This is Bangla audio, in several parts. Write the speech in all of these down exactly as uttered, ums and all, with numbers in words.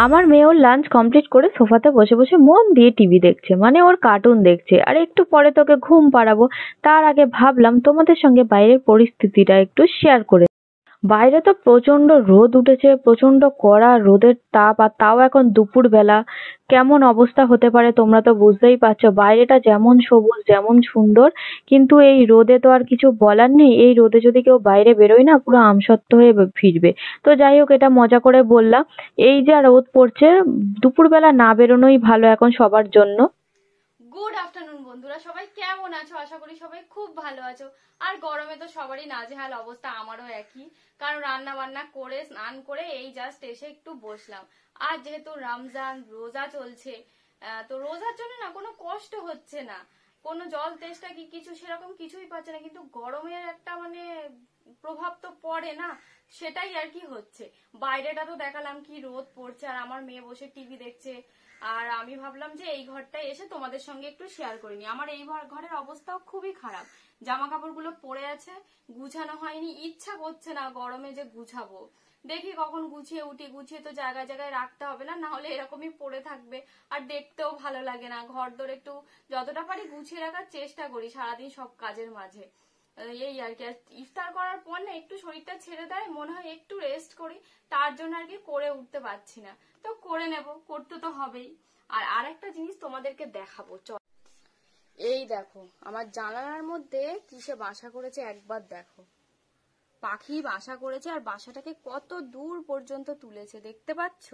আমার মেয়ে ওর লাঞ্চ কমপ্লিট করে সোফাতে বসে বসে মন দিয়ে টিভি দেখছে, মানে ওর কার্টুন দেখছে। আর একটু পরে তোকে ঘুম পাড়াবো, তার আগে ভাবলাম তোমাদের সঙ্গে বাইরের পরিস্থিতিটা একটু শেয়ার করে। বাইরে তো প্রচন্ড রোদ উঠেছে, প্রচন্ড কড়া রোদের তাপ, আর তাও এখন দুপুর বেলা। কেমন অবস্থা হতে পারে তোমরা তো বুঝতেই পারছো। বাইরেটা যেমন সবুজ যেমন সুন্দর, কিন্তু এই রোদে তো আর কিছু বলার নেই। এই রোদে যদি কেউ বাইরে বেরোয় না, পুরো আমসত্ত্ব হয়ে ফিরবে। তো যাই হোক, এটা মজা করে বললাম। এই যা রোদ পড়ছে, দুপুরবেলা না বেরোনোই ভালো এখন সবার জন্য। গুড আফটারনুন বন্ধুরা, সবাই কেমন আছো? আশা করি সবাই খুব ভালো আছো। আর গরমে তো সবারই নাজেহাল অবস্থা, আমারও একই। কারণ রান্না বান্না করে স্নান করে এই জাস্ট এসে একটু বসলাম। আর যেহেতু রমজান রোজা চলছে, তো রোজার জন্য না কোনো কষ্ট হচ্ছে না, কোনো জল তেষ্টা কি কিছু সেরকম কিছুই পাচ্ছে না, কিন্তু গরমের একটা মানে প্রভাব তো পড়ে না, সেটাই আর কি হচ্ছে। বাইরেটা তো দেখালাম কি রোদ পড়ছে, আর আমার মেয়ে বসে টিভি দেখছে। আর আমি ভাবলাম যে এই ঘরটায় এসে তোমাদের সঙ্গে একটু শেয়ার করে নি। আমার এই ঘরের অবস্থাও খুবই খারাপ, জামা কাপড়গুলো পড়ে আছে, গুছানো হয়নি, ইচ্ছা করছে না গরমে যে গুছাবো। দেখি কখন গুছিয়ে উঠি, গুছিয়ে তো জায়গায় জায়গায় রাখতে হবে না, না হলে এরকমই পড়ে থাকবে আর দেখতেও ভালো লাগে না। ঘর দর একটু যতটা পারি গুছিয়ে রাখার চেষ্টা করি সারাদিন সব কাজের মাঝে, এই আর কি। ইফতার করার পর না একটু শরীরটা ছেড়ে দেয়, মনে হয় একটু রেস্ট করি, তার জন্য আর কি করে উঠতে পারছি না। তো করে নেব, করতে তো হবেই। আর আরেকটা জিনিস তোমাদেরকে দেখাবো, চল। এই দেখো আমার জানালার মধ্যে কিসে বাসা করেছে, একবার দেখো। পাখি বাসা করেছে, আর বাসাটাকে কত দূর পর্যন্ত তুলেছে, দেখতে পাচ্ছ?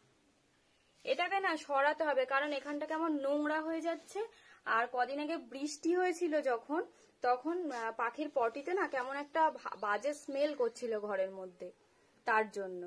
এটাকে না সরাতে হবে, কারণ এখানটা কেমন নোংরা হয়ে যাচ্ছে। আর কদিন আগে বৃষ্টি হয়েছিল যখন, তখন পাখির পটিতে না কেমন একটা বাজে স্মেল করছিল ঘরের মধ্যে, তার জন্য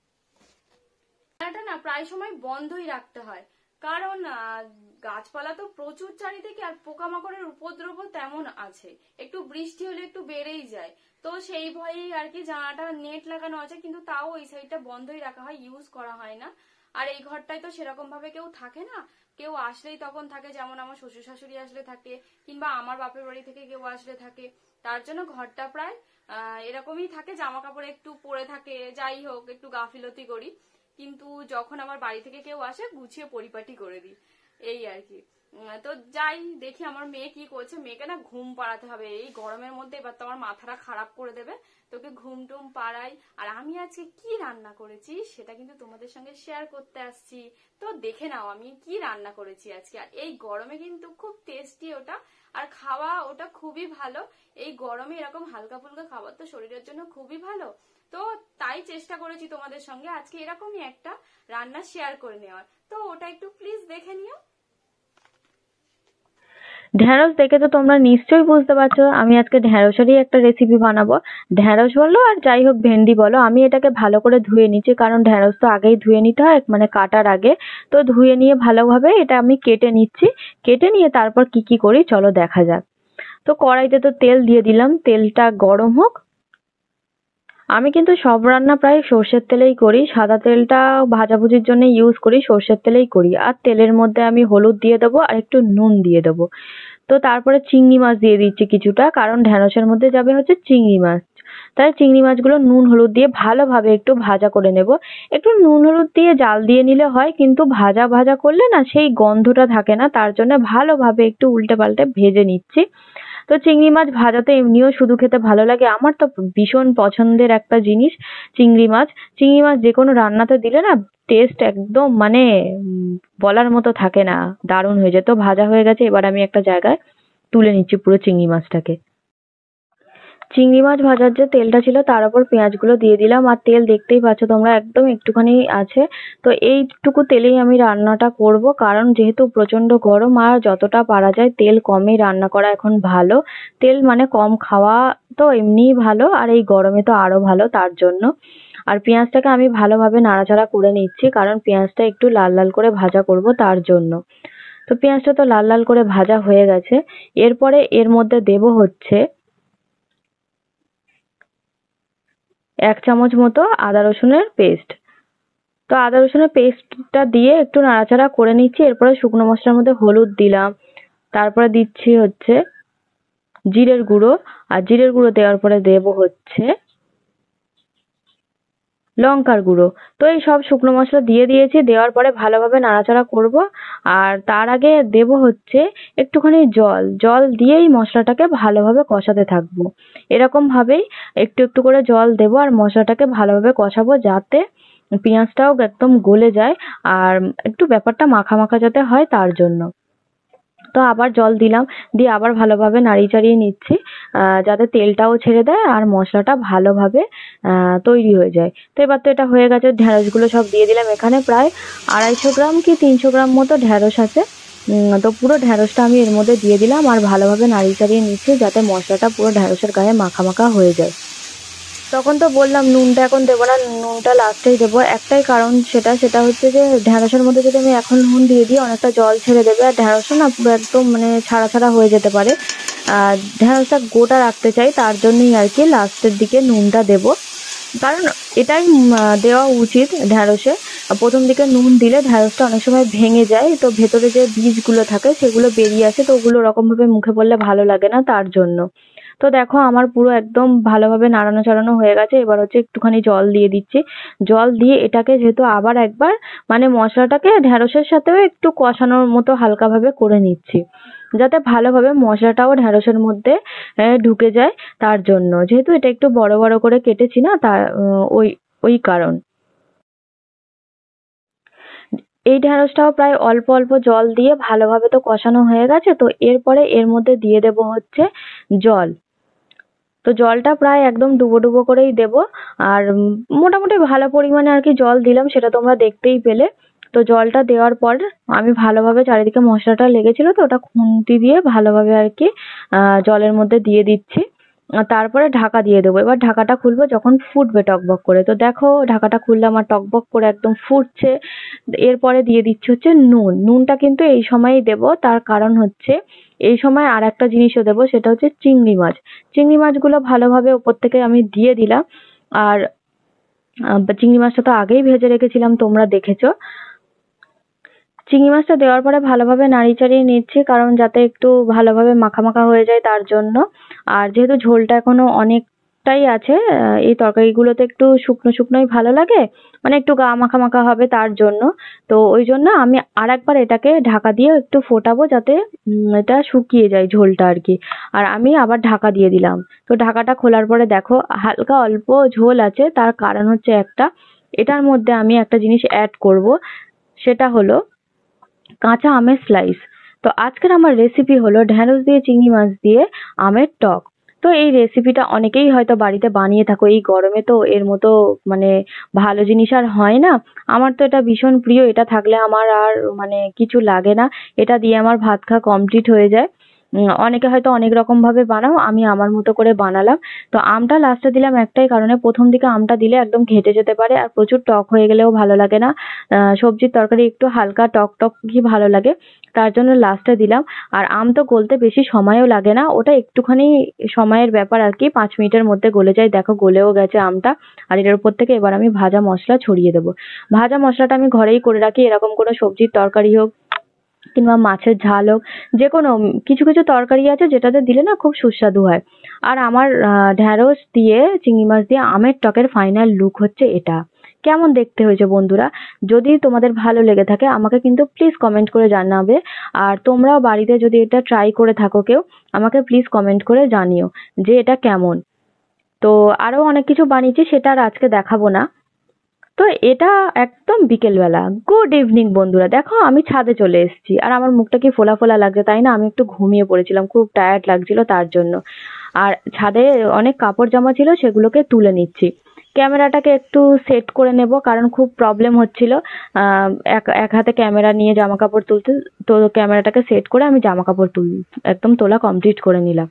এটা না প্রায় সময় বন্ধই রাখতে হয়। কারণ গাছপালা তো প্রচুর চারিদিকে, আর পোকামাকড়ের উপদ্রব তেমন আছে, একটু বৃষ্টি হলে একটু বেড়েই যায়। তো সেই ভয়েই আর কি জানালাটা নেট লাগানো আছে, কিন্তু তাও এই সাইডটা বন্ধই রাখা হয়, ইউজ করা হয় না। আর এই ঘরটায় তো সেরকম ভাবে কেউ থাকে না, কেউ আসলেই তখন থাকে, যেমন আমার শ্বশুর শাশুড়ি আসলে থাকে, কিংবা আমার বাপের বাড়ি থেকে কেউ আসলে থাকে। তার জন্য ঘরটা প্রায় আহ এরকমই থাকে, জামা কাপড় একটু পরে থাকে, যাই হোক একটু গাফিলতি করি। কিন্তু যখন আমার বাড়ি থেকে কেউ আসে গুছিয়ে পরিপাটি করে দিই, এই আর কি। তো যাই দেখি আমার মেয়ে কি করছে। মেয়েকে না ঘুম পাড়াতে হবে এই গরমের মধ্যে, এবার তো আমার মাথাটা খারাপ করে দেবে। তোকে ঘুম টুম পাড়াই। আর আমি আজকে কি রান্না করেছি সেটা কিন্তু তোমাদের সঙ্গে শেয়ার করতে আসছি, তো দেখে নাও আমি কি রান্না করেছি আজকে। আর এই গরমে কিন্তু খুব টেস্টি ওটা, আর খাওয়া ওটা খুবই ভালো। এই গরমে এরকম হালকা ফুলকা খাবার তো শরীরের জন্য খুবই ভালো। তো তাই চেষ্টা করেছি তোমাদের সঙ্গে আজকে এরকমই একটা রান্না শেয়ার করে নেওয়ার, তো ওটা একটু প্লিজ দেখে নিও। ঢেঁড়স দেখে তো তোমরা নিশ্চয়ই বুঝতে পারছো আমি আজকে ঢেঁড়সেরই একটা রেসিপি বানাবো। ঢেঁড়স বলো আর যাই হোক ভেন্ডি বলো, আমি এটাকে ভালো করে ধুয়ে নিচ্ছি, কারণ ঢেঁড়স তো আগেই ধুয়ে নিতে হয়, মানে কাটার আগে। তো ধুয়ে নিয়ে ভালোভাবে এটা আমি কেটে নিচ্ছি। কেটে নিয়ে তারপর কি কি করি চলো দেখা যাক। তো কড়াইতে তো তেল দিয়ে দিলাম, তেলটা গরম হোক। আমি কিন্তু সব রান্না প্রায় সর্ষের তেলেই করি, সাদা তেলটা ভাজাভুজির জন্য ইউজ করি, সর্ষের তেলেই করি। আর তেলের মধ্যে আমি হলুদ দিয়ে দেবো আর একটু নুন দিয়ে দেবো। তো তারপরে চিংড়ি মাছ দিয়ে দিচ্ছি কিছুটা, কারণ ঢেঁড়সের মধ্যে যাবে হচ্ছে চিংড়ি মাছ। তাই চিংড়ি মাছগুলো নুন হলুদ দিয়ে ভালোভাবে একটু ভাজা করে নেব। একটু নুন হলুদ দিয়ে জাল দিয়ে নিলে হয়, কিন্তু ভাজা ভাজা করলে না সেই গন্ধটা থাকে না, তার জন্য ভালোভাবে একটু উল্টে পাল্টে ভেজে নিচ্ছি। তো চিংড়ি মাছ ভাজা তো এমনিও শুধু খেতে ভালো লাগে, আমার তো ভীষণ পছন্দের একটা জিনিস চিংড়ি মাছ। চিংড়ি মাছ যে কোনো রান্নাতে দিলে না টেস্ট একদম মানে বলার মতো থাকে না, দারুণ হয়ে যায়। তো ভাজা হয়ে গেছে, এবার আমি একটা জায়গায় তুলে নিচ্ছি পুরো চিংড়ি মাছটাকে। চিংড়ি মাছ ভাজার যে তেলটা ছিল তার উপর পেঁয়াজগুলো দিয়ে দিলাম, আর তেল দেখতেই পাচ্ছ তোমরা একদম একটুখানি আছে। তো এইটুকু তেলেই আমি রান্নাটা করব, কারণ যেহেতু প্রচন্ড গরম, আর যতটা পারা যায় তেল কমই রান্না করা এখন ভালো। তেল মানে কম খাওয়া তো এমনিই ভালো, আর এই গরমে তো আরো ভালো, তার জন্য। আর পেঁয়াজটাকে আমি ভালোভাবে নাড়াচাড়া করে নিচ্ছি, কারণ পেঁয়াজটা একটু লাল লাল করে ভাজা করব তার জন্য। তো পেঁয়াজটা তো লাল লাল করে ভাজা হয়ে গেছে। এরপরে এর মধ্যে দেব হচ্ছে এক চামচ মতো আদা রসুনের পেস্ট। তো আদা রসুনের পেস্টটা দিয়ে একটু নাড়াচাড়া করে নিচ্ছি। এরপরে শুকনো মশলার মধ্যে হলুদ দিলাম, তারপরে দিচ্ছি হচ্ছে জিরের গুঁড়ো, আর জিরের গুঁড়ো দেওয়ার পরে দেব হচ্ছে লঙ্কার গুঁড়ো। তো এই সব শুকনো মশলা দিয়ে দিয়েছি, দেওয়ার পরে ভালোভাবে নাড়াচাড়া করব। আর তার আগে দেব হচ্ছে একটুখানি জল, জল দিয়েই মশলাটাকে ভালোভাবে কষাতে থাকবো। এরকম ভাবেই একটু একটু করে জল দেব আর মশলাটাকে ভালোভাবে কষাবো, যাতে পেঁয়াজটাও একদম গলে যায় আর একটু ব্যাপারটা মাখা মাখা যাতে হয় তার জন্য। তো আবার জল দিলাম, দিয়ে আবার ভালোভাবে নাড়িয়ে চাড়িয়ে নিচ্ছি আহ যাতে তেলটাও ছেড়ে দেয় আর মশলাটা ভালোভাবে আহ তৈরি হয়ে যায়। তো এবার তো এটা হয়ে গেছে, ঢেঁড়সগুলো সব দিয়ে দিলাম। এখানে প্রায় আড়াইশো গ্রাম কি তিনশো গ্রাম মতো ঢেঁড়স আছে। উম তো পুরো ঢেঁড়সটা আমি এর মধ্যে দিয়ে দিলাম আর ভালোভাবে নাড়িয়ে চাড়িয়ে নিচ্ছি যাতে মশলাটা পুরো ঢেঁড়সের গায়ে মাখা মাখা হয়ে যায়। তখন তো বললাম নুনটা এখন দেবো না, নুনটা লাস্টেই দেবো। একটাই কারণ, সেটা সেটা হচ্ছে যে ঢেঁড়সের মধ্যে যদি আমি এখন নুন দিয়ে দিই অনেকটা জল ছেড়ে দেবে আর ঢেঁড়সটা না পুরো একদম মানে ছাড়া ছাড়া হয়ে যেতে পারে। আর ঢেঁড়সটা গোটা রাখতে চাই, তার জন্যই আর কি লাস্টের দিকে নুনটা দেবো। কারণ এটাই উম, আহ, দেওয়া উচিত ঢেঁড়সে। প্রথম দিকে নুন দিলে ঢেঁড়সটা অনেক সময় ভেঙে যায়, তো ভেতরে যে বীজগুলো থাকে সেগুলো বেরিয়ে আসে, তো ওগুলো ওরকমভাবে মুখে পড়লে ভালো লাগে না, তার জন্য। তো দেখো আমার পুরো একদম ভালোভাবে নাড়ানো চাড়ানো হয়ে গেছে। এবার হচ্ছে একটুখানি জল দিয়ে দিচ্ছি। জল দিয়ে এটাকে যেহেতু আবার একবার মানে মশলাটাকে ঢেঁড়সের সাথেও একটু কষানোর মতো হালকাভাবে করে নিচ্ছি, যাতে ভালোভাবে মশলাটাও ঢেঁড়সের মধ্যে আহ, ঢুকে যায়। তার জন্য, যেহেতু এটা একটু বড় বড় করে কেটেছি না, তার আহ, ওই ওই কারণ। এই ঢেঁড়সটাও প্রায় অল্প অল্প জল দিয়ে ভালোভাবে তো কষানো হয়ে গেছে। তো এরপরে এর মধ্যে দিয়ে দেব হচ্ছে জল। তো জলটা প্রায় একদম ডুবো ডুবো করেই দেব। আর উম মোটামুটি ভালো পরিমাণে আর কি জল দিলাম, সেটা তোমরা দেখতেই পেলে। তো জলটা দেওয়ার পর আমি ভালোভাবে, চারিদিকে মশলাটা লেগেছিল তো ওটা খুন্তি দিয়ে ভালোভাবে আর কি আহ জলের মধ্যে দিয়ে দিচ্ছি। আহ তারপরে ঢাকা দিয়ে দেবো। এবার ঢাকাটা খুলবো যখন ফুটবে টকবক করে। তো দেখো ঢাকাটা খুললাম আর টকবক করে একদম ফুটছে। এরপরে দিয়ে দিচ্ছি হচ্ছে নুন। নুনটা কিন্তু এই সময়ই দেবো, তার কারণ হচ্ছে এই সময় আর একটা জিনিসও দেবো, সেটা হচ্ছে চিংড়ি মাছ। চিংড়ি মাছগুলো ভালোভাবে ওপর থেকে আমি দিয়ে দিলাম। আর আহ, চিংড়ি মাছটা তো আগেই ভেজে রেখেছিলাম, তোমরা দেখেছো। চিংড়ি মাছটা দেওয়ার পরে ভালোভাবে নাড়িয়ে চাড়িয়ে নিচ্ছি, কারণ যাতে একটু ভালোভাবে মাখা মাখা হয়ে যায় তার জন্য। আর যেহেতু ঝোলটা এখনো অনেকটাই আছে, আহ, এই তরকারিগুলোতে একটু শুকনো শুকনোই ভালো লাগে, মানে একটু গা মাখা মাখা হবে তার জন্য। তো ওই জন্য আমি আর একবার এটাকে ঢাকা দিয়ে একটু ফোটাবো, যাতে উম, এটা শুকিয়ে যায় ঝোলটা আর কি। আর আমি আবার ঢাকা দিয়ে দিলাম। তো ঢাকাটা খোলার পরে দেখো হালকা অল্প ঝোল আছে, তার কারণ হচ্ছে একটা, এটার মধ্যে আমি একটা জিনিস অ্যাড করব, সেটা হলো কাঁচা আমের স্লাইস। তো আজকের আমার রেসিপি হলো ঢেঁড়স দিয়ে চিংড়ি মাছ দিয়ে আমের টক। তো এই রেসিপিটা অনেকেই হয়তো বাড়িতে বানিয়ে থাকো, এই গরমে তো এর মতো মানে ভালো জিনিস আর হয় না। আমার তো এটা ভীষণ প্রিয়, এটা থাকলে আমার আর মানে কিছু লাগে না। এটা দিয়ে আমার ভাত খাওয়া কমপ্লিট হয়ে যায়। উম, অনেকে হয়তো অনেক রকম ভাবে বানাও, আমি আমার মতো করে বানালাম। তো আমটা লাস্টে দিলাম একটাই কারণে, প্রথম দিকে আমটা দিলে একদম ঘেঁটে যেতে পারে আর প্রচুর টক হয়ে গেলেও ভালো লাগে না। আহ সবজির তরকারি একটু হালকা টক টক কি ভালো লাগে, তার জন্য লাস্টে দিলাম। আর আম তো গলতে বেশি সময়ও লাগে না, ওটা একটুখানি সময়ের ব্যাপার আর কি, পাঁচ মিনিটের মধ্যে গলে যায়। দেখো গলেও গেছে আমটা। আর এটার উপর থেকে এবার আমি ভাজা মশলা ছড়িয়ে দেবো। ভাজা মশলাটা আমি ঘরেই করে রাখি, এরকম কোনো সবজির তরকারি হোক কিংবা মাছের ঝাল হোক, যে কোনো কিছু কিছু তরকারি আছে যেটাতে দিলে না খুব সুস্বাদু হয়। আর আমার আহ, ঢ্যাঁড়স দিয়ে চিংড়ি মাছ দিয়ে আমের টকের ফাইনাল লুক হচ্ছে এটা। কেমন দেখতে হয়েছে বন্ধুরা? যদি তোমাদের ভালো লেগে থাকে আমাকে কিন্তু প্লিজ কমেন্ট করে জানাবে। আর তোমরাও বাড়িতে যদি এটা ট্রাই করে থাকো কেউ, আমাকে প্লিজ কমেন্ট করে জানিও যে এটা কেমন। তো আরো অনেক কিছু বানিয়েছি, সেটা আর আজকে দেখাবো না। তো এটা একদম বিকেলবেলা। গুড ইভিনিং বন্ধুরা, দেখো আমি ছাদে চলে এসেছি আর আমার মুখটা কি ফোলা ফোলা লাগছে তাই না? আমি একটু ঘুমিয়ে পড়েছিলাম, খুব টায়ার্ড লাগছিল তার জন্য। আর ছাদে অনেক কাপড় জামা ছিল, সেগুলোকে তুলে নিচ্ছি। ক্যামেরাটাকে একটু সেট করে নেব, কারণ খুব প্রবলেম হচ্ছিল আহ এক এক হাতে ক্যামেরা নিয়ে জামা কাপড় তুলতে। তো ক্যামেরাটাকে সেট করে আমি জামা কাপড় তুল একদম তোলা কমপ্লিট করে নিলাম।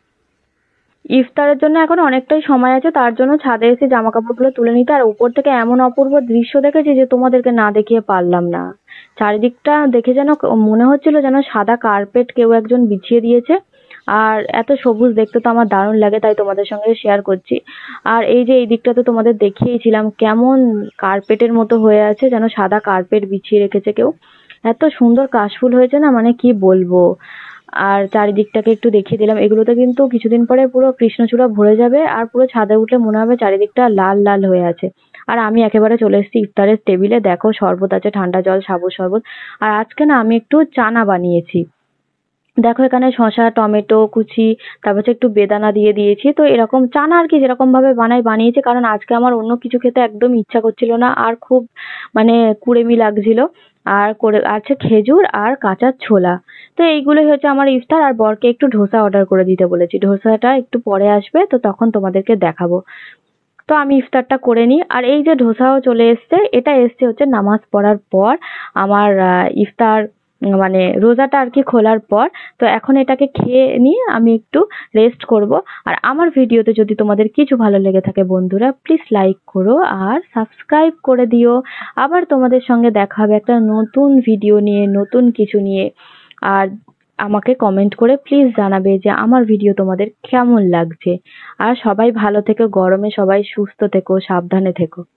ইফতারের জন্য এখন অনেকটাই সময় আছে, তার জন্য ছাদে এসে জামা কাপড়গুলো তুলে নিতে। আর উপর থেকে এমন অপূর্ব দৃশ্য দেখেছি যে তোমাদেরকে না দেখিয়ে পারলাম না। চারিদিকটা দেখে যেন মনে হচ্ছিল যেন সাদা কার্পেট কেউ একজন বিছিয়ে দিয়েছে। আর এত সবুজ দেখতে তো আমার দারুণ লাগে, তাই তোমাদের সঙ্গে শেয়ার করছি। আর এই যে এই দিকটা তো তোমাদের দেখিয়েছিলাম কেমন কার্পেটের মতো হয়ে আছে, যেন সাদা কার্পেট বিছিয়ে রেখেছে কেউ। এত সুন্দর কাশফুল হয়েছে না, মানে কি বলবো। আর চারিদিকটাকে একটু দেখিয়ে দিলাম। এগুলোতে কিন্তু কিছুদিন পরে পুরো কৃষ্ণচূড়া ভরে যাবে আর পুরো ছাদে উঠলে মনে হবে চারিদিকটা লাল লাল হয়ে আছে। আর আমি একেবারে চলে এসেছি ইফতারের টেবিলে। দেখো শরবত আছে, ঠান্ডা জল, সাবুর শরবত। আর আজকে না আমি একটু চানা বানিয়েছি। দেখো এখানে শসা, টমেটো কুচি, তারপর হচ্ছে একটু বেদানা দিয়ে দিয়েছি। তো এরকম চানা আর কি যেরকম ভাবে বানাই বানিয়েছি, কারণ আজকে আমার অন্য কিছু খেতে একদম ইচ্ছা করছিল না, আর খুব মানে কুড়েমি লাগছিল। আর করে আছে খেজুর আর কাঁচা ছোলা। তো এইগুলোই হচ্ছে আমার ইফতার। আর বরকে একটু ধোসা অর্ডার করে দিতে বলেছি, ধোসাটা একটু পরে আসবে, তো তখন তোমাদেরকে দেখাবো। তো আমি ইফতারটা করে নিই। আর এই যে ধোসাও চলে এসছে, এটা এসছে হচ্ছে নামাজ পড়ার পর, আমার আহ, ইফতার উম, মানে রোজাটা আর কি খোলার পর। তো এখন এটাকে খেয়ে নিয়ে আমি একটু রেস্ট করব। আর আমার ভিডিওতে যদি তোমাদের কিছু ভালো লেগে থাকে বন্ধুরা, প্লিজ লাইক করো আর সাবস্ক্রাইব করে দিও। আবার তোমাদের সঙ্গে দেখা হবে একটা নতুন ভিডিও নিয়ে, নতুন কিছু নিয়ে। আর আমাকে কমেন্ট করে প্লিজ জানাবে যে আমার ভিডিও তোমাদের কেমন লাগছে। আর সবাই ভালো থেকো, গরমে সবাই সুস্থ থেকো, সাবধানে থেকো।